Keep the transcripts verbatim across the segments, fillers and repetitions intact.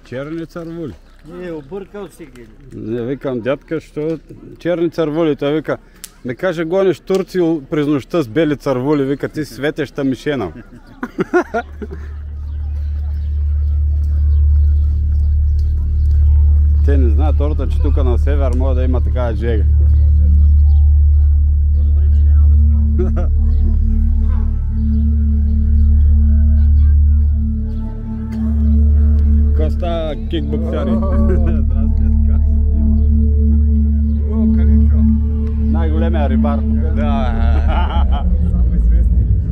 черни цървули. Не, объркал си ги. Не, викам, дядка, що черни цървули? Той вика, ме каже, гониш турци през нощта с бели цървули, вика, ти си светеща мишена. Те не знаят хората, че тук на север може да има такава жега. Коста кикбоксяри. Здрасти, така се снима. О, Каличо. Най-големия рибар. Да. Само известни ли?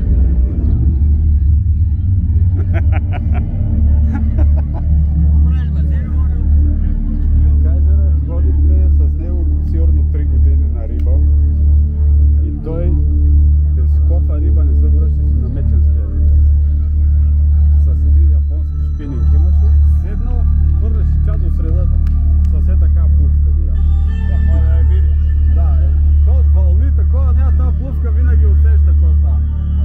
Кайзера, ходихме с него сигурно три години на риба. И той без кофа риба не се връщаше на Меченския рибар. С един японски спининг имаше, седнал, хвърляше чадо в средата. С е така плувка голяма. Да, е види. Да, е. То вълни такова, няма тази плувка винаги усеща какво става.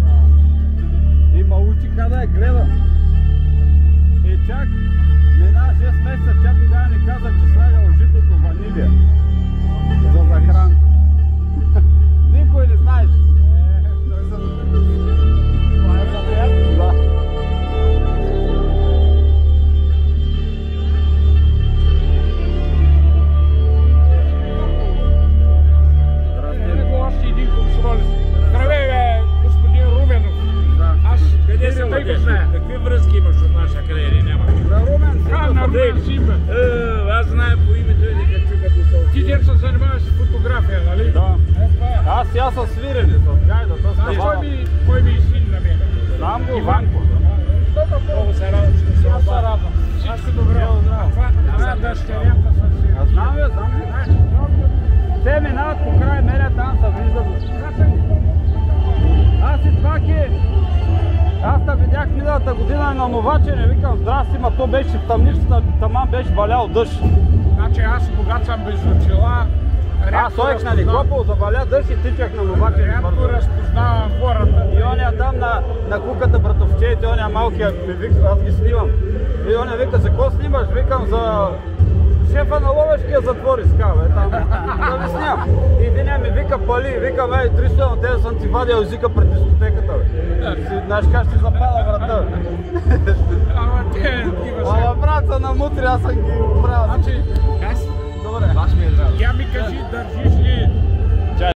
И ма учи къде я гледа. И чак минава шест месеца, тя тогава ни каза, че слагал житото ванилия. За захран. Никой не знаеш. Това е за приятно. Да. Здравей, бе, господин Руменов. Аз къде се тъй го знае? Какви връзки имаш от наша къде няма? На Румен си. А, на Румен си има. Аз знае по името и дека чукат и са. Ти ден се занимаваш с фотография, нали? Да. Аз я съм свирени с гайда. Знаеш кой ми е син на мен? Знам го, Ванко. Много се радвам, че се Аз се радвам. Всичко добре. Това е дъщерята със син. Аз знам я, знам я. Те минават по край мене, там се виждат. Аз и Тваки, аз те видях миналата година на Новачене, викам здрасти, ма то беше в тъмнищата, таман беше валял дъжд. Значи аз когато съм без очила, аз стоех на Никопол, заваля дъжд и тичах на Новачене. рядко разпознавам хората. И оня там на, на куката братовчеите, оня малкия ми вика, аз ги снимам. И оня вика, за какво снимаш? Викам за шефа на Ловешкия затвор искава, е там. Да ви снимам. И един ми вика пали, викам, ей, триста на тези съм ти вадил езика пред дискотеката, бе. Знаеш как ще запада врата, бе. Ама те такива са. Ама брат са на мутри, аз съм ги правил. Значи, Добре. Баш ми е здраво. я ми кажи, държиш ли